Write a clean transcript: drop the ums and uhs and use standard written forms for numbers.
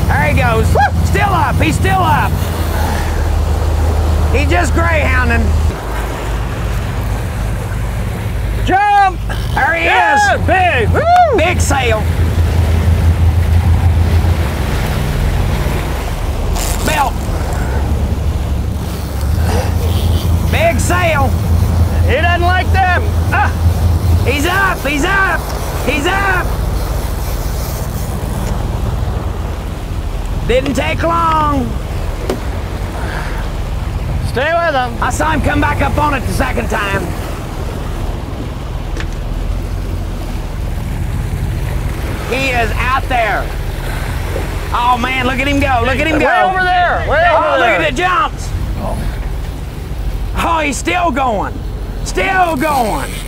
There he goes. Woo! Still up. He's still up. He's just greyhounding. Jump! There he Yeah, is. big. Woo! Big sail. Belt. Big sail. He doesn't like them. He's up. He's up. He's up. Didn't take long. Stay with him. I saw him come back up on it the second time. He is out there. Oh man, look at him go. Look at him go. Way over there. Way over Look there. at the jumps. Oh, he's still going. Still going.